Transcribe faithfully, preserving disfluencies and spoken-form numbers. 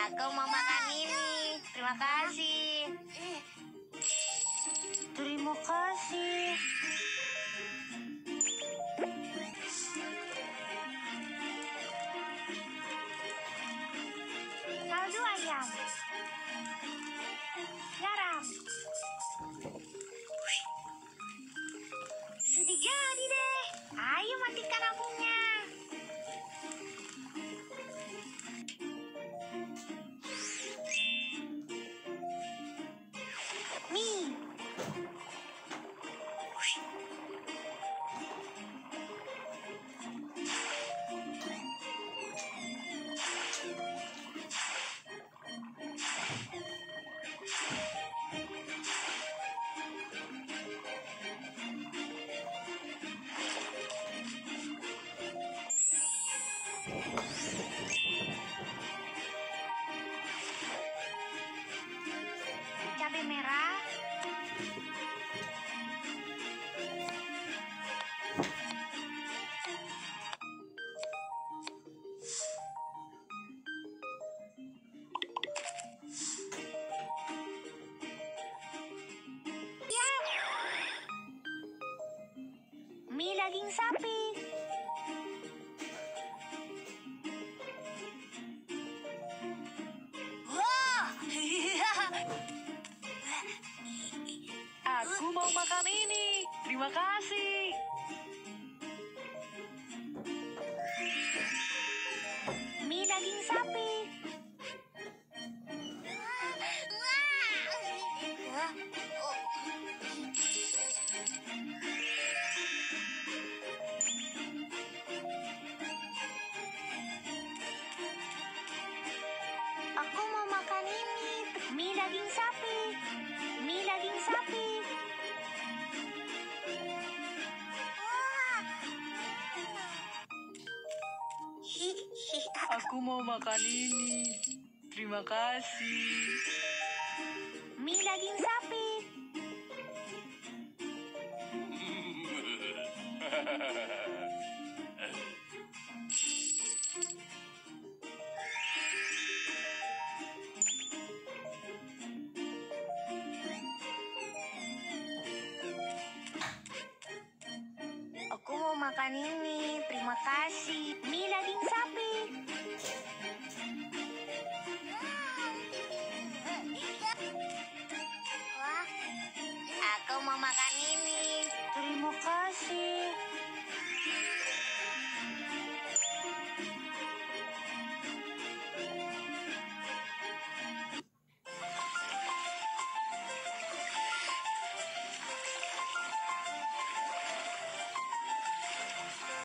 Aku mau makan ini. Terima kasih. Terima kasih. Kaldu ayam. Garam. Sudah jadi deh. Ayo matikan apinya. Mie. Cabai merah. Mie daging sapi. Wah! Aku mau makan ini. Terima kasih. Mie daging sapi. Aku mau makan ini. Mie daging sapi. Mie daging sapi. Aku mau makan ini. Terima kasih. Mie daging sapi.